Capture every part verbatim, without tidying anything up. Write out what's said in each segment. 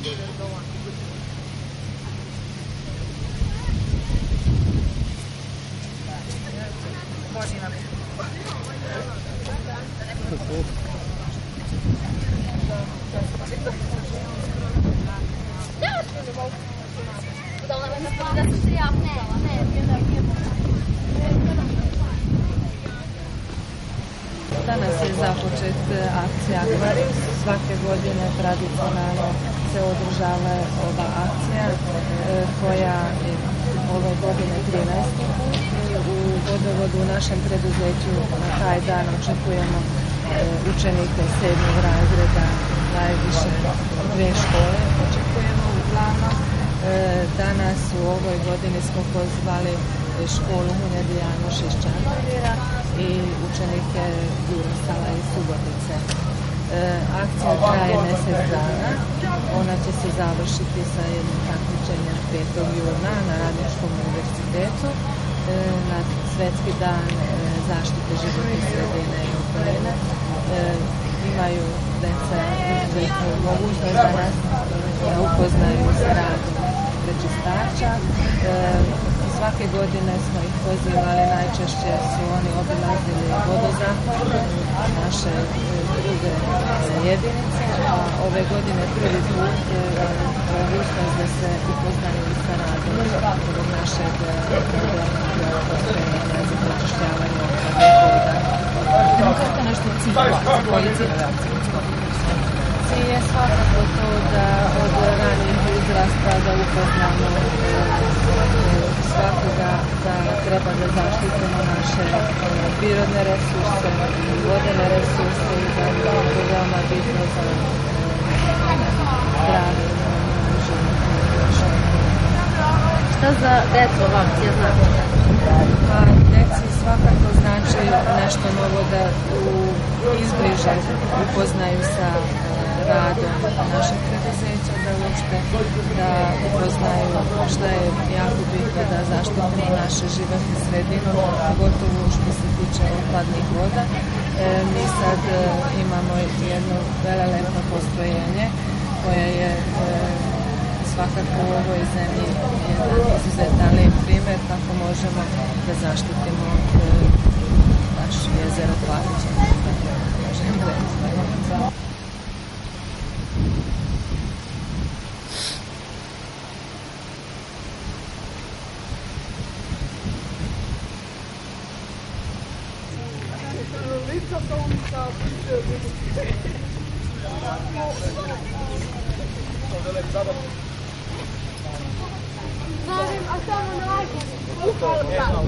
Danas je započet akcija Aquarius. Svake godine tradicionalno se održava ova akcija koja je ove godine trinaesti put. U vodovodu u našem preduzeću na taj dan očekujemo učenike sedmog razreda, najviše dve škole očekujemo uglavnom. Danas u ovoj godini smo pozvali školu Hunjadi Janoš iz Čantavira i učenike Jurosala iz Subotice. Akcija traje mjesec dana, ona će se završiti sa jednim takmičenjem petog juna na Radničkom univerzitetu na Svjetski dan zaštite životne sredine i okoline. Imaju deca izuzetnu mogućnost da nas upoznaju s radom prečistača. Svake godine smo ih pozivali, najčešće su oni obilazili vodozahvat naše druge jedinice, a ove godine prvi put mogućnost da se upoznaju sa radom ovog našeg postrojenja za pročišćavanje otpadnih voda. Kako nešto cilj? Koji je cilj? Cilj je svakako to da od ranijih uzrasta da upoznamo svakoga da treba da zaštitimo naše prirodne resurse, vodene resurse i da je to veoma bitno za zdravlje i život. Šta za decu ova akcija znači? Pa, deci svakako znači nešto novo da u izbliže upoznaju sa radom našeg preduzeća, da uopšte da upoznaju šta je jako bitno da zaštitimo naše životne sredinu, pogotovo što se tiče otpadnih voda. E, mi sad e, imamo jedno velelepno postrojenje koje je e, svakako u ovoj zemlji jedan izuzetan lijep primjer kako možemo da zaštitimo e, naš jezero Plaviće. Zanim, a samo na ajku.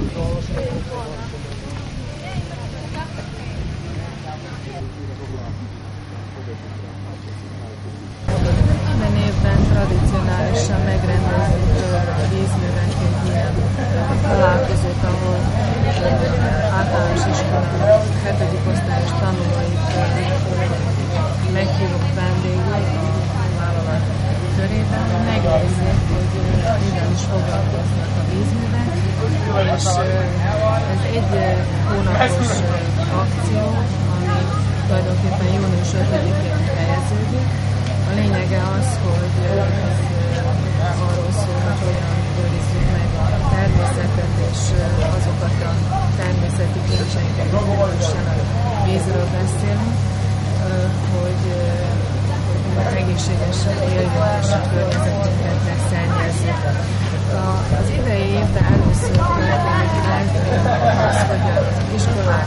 Menében tradicionálisan megrendezünk vízművekként ilyen találkozót, ahol általános iskola hetedik osztályos tanulóit meghívunk vendégül a vállalat körében, megnézzük, hogy hogyan is foglalkoznak a vízművek, és ez egy hónapos akció, ami tulajdonképpen június ötödikén fejeződik. A lényege az, hogy ez arról szól, hogy hogyan őrizzük meg a természetet és azokat a természeti kincseket, különösen a vízről beszélünk, hogy egészségesen éljünk és a környezetünket ne szennyezzük. Az idei évben először történik meg az, hogy az iskolák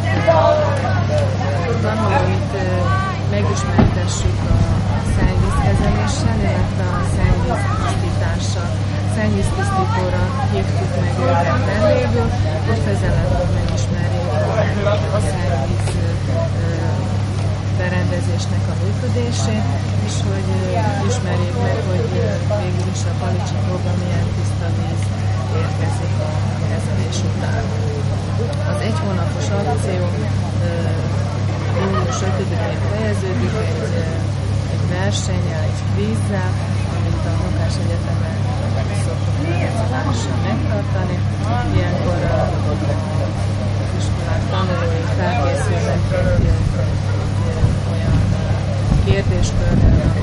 tanulóit megismertessük a szennyvízkezeléssel, illetve a szennyvíztisztítással. Szennyvíztisztítóra hívtuk meg őket vendégül, hogy közelebb megismerjék a szennyvíz berendezésnek a működését, és hogy ismerjék meg, hogy végül is a Palicsi tóba milyen tiszta víz érkezik a kezelés után. Az egy hónapos akció június ötödikén fejeződik egy, egy versennyel, egy kvízzel, amit a Munkás Egyetemen szoktunk rendszeresen megtartani. Ilyenkor az iskolák tanulói felkészülnek egy, egy olyan kérdéskörrel,